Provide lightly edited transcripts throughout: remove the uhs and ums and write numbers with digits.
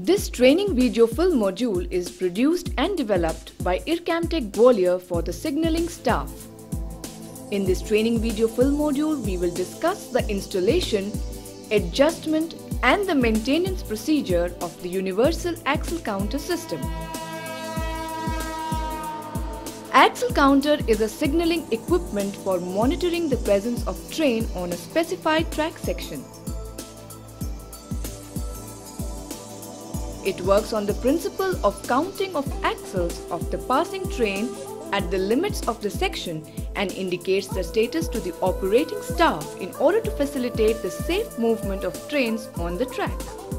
This training video film module is produced and developed by IRCAMTech Gwalior for the signaling staff. In this training video film module, we will discuss the installation, adjustment and the maintenance procedure of the Universal Axle Counter system. Axle counter is a signaling equipment for monitoring the presence of train on a specified track section. It works on the principle of counting of axles of the passing train at the limits of the section and indicates the status to the operating staff in order to facilitate the safe movement of trains on the track.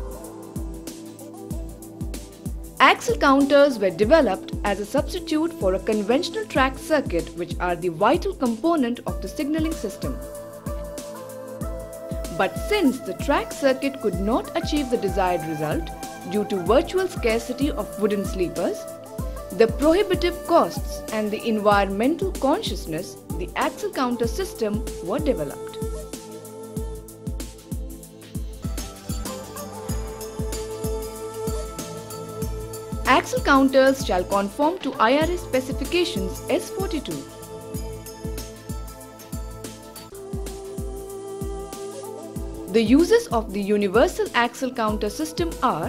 Axle counters were developed as a substitute for a conventional track circuit, which are the vital component of the signaling system. But since the track circuit could not achieve the desired result due to virtual scarcity of wooden sleepers, the prohibitive costs and the environmental consciousness, the axle counter system were developed. Axle counters shall conform to IRS specifications S42. The uses of the Universal Axle Counter system are: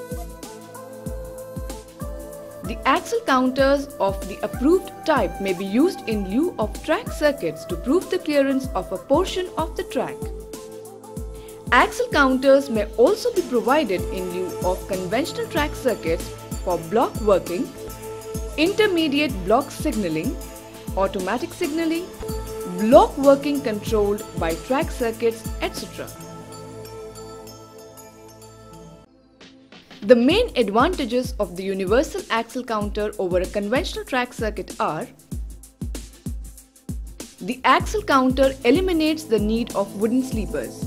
the axle counters of the approved type may be used in lieu of track circuits to prove the clearance of a portion of the track. Axle counters may also be provided in lieu of conventional track circuits for block working, intermediate block signaling, automatic signaling, block working controlled by track circuits, etc. The main advantages of the Universal Axle Counter over a conventional track circuit are: the axle counter eliminates the need of wooden sleepers.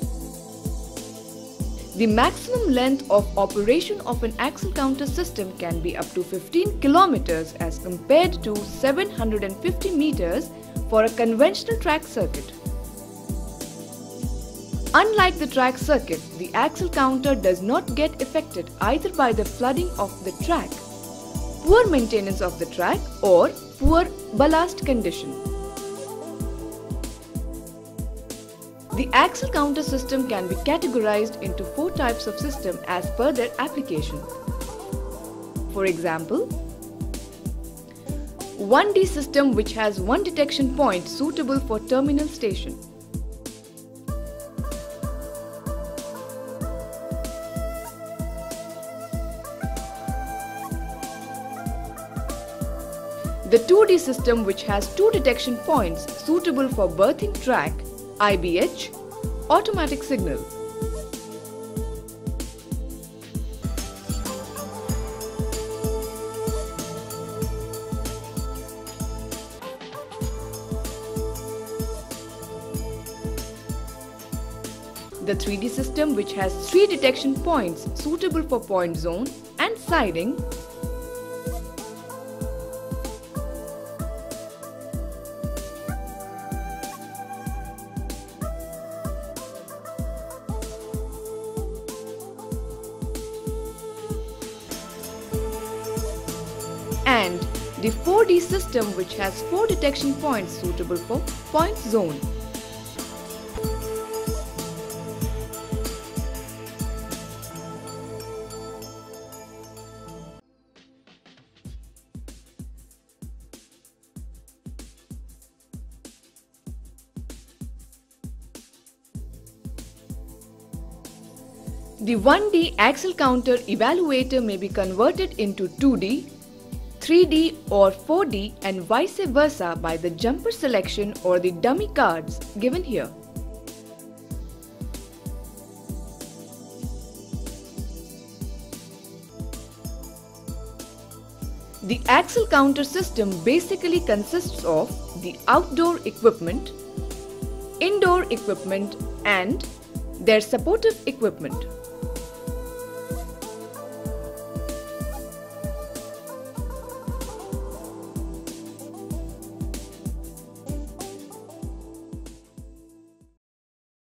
The maximum length of operation of an axle counter system can be up to 15 kilometers as compared to 750 meters for a conventional track circuit. Unlike the track circuit, the axle counter does not get affected either by the flooding of the track, poor maintenance of the track, or poor ballast condition. The axle counter system can be categorized into 4 types of system as per their application. For example, 1D system, which has one detection point suitable for terminal station. The 2D system, which has 2 detection points suitable for berthing track, IBH, automatic signal. The 3D system, which has 3 detection points suitable for point zone and siding. And the 4D system, which has 4 detection points suitable for point zone. The 1D axle counter evaluator may be converted into 2D, 3D or 4D and vice versa by the jumper selection or the dummy cards given here. The axle counter system basically consists of the outdoor equipment, indoor equipment and their supportive equipment.